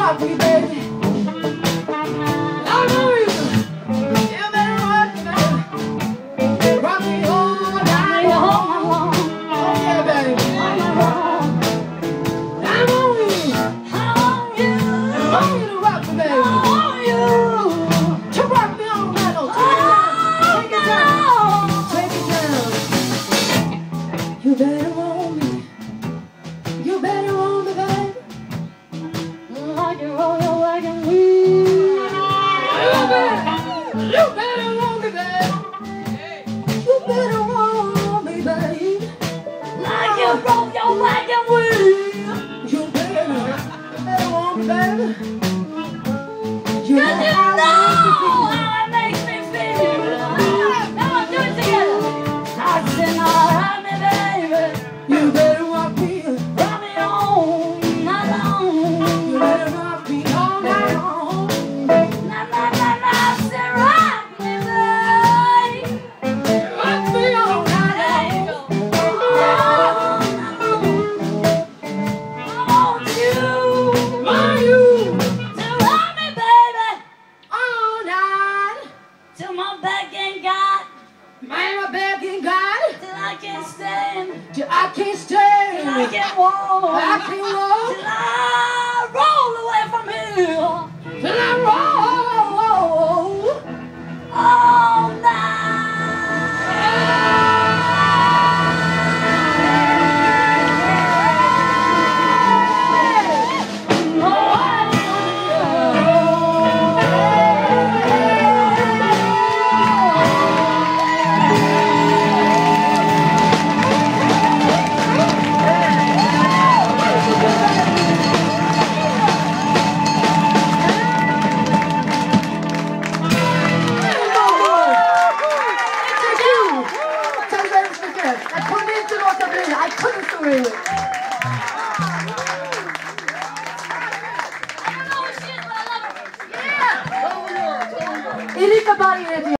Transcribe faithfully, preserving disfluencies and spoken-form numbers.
rock me, baby. I know you. You better rock me, baby. Rock me all night long. Oh yeah, baby. I'm on you. I'm on you. I'm on you to rock me, baby. I'm on you. To rock me all night long. Take it down. Take it down. You better want me. You better want me, baby. Like you roll your wagon wheel. You better, you better want me, baby. You better want me, baby. Like you roll your wagon wheel. You better, you better want me, baby. You know how it makes me feel. Now do it together. I said, now rock me, baby. You better rock me, rock me all night long. You better rock me all night long. Na na na na, I said, rock me, baby. Rock me all night long. I want you, want you to rock me, baby, all night till my back ain't got. Man, my back ain't got it. Till I can't stand. Till I can't stand. Till I can't walk. I can't walk. Till I roll away from here. Till I roll all I couldn't surrender it. I don't know what shit, but I love it. Yeah! Erika, Baier.